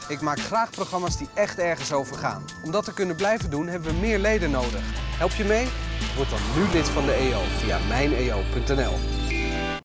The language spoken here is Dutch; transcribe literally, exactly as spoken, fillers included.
Ik maak graag programma's die echt ergens over gaan. Om dat te kunnen blijven doen hebben we meer leden nodig. Help je mee? Word dan nu lid van de E O via mijn E O punt N L.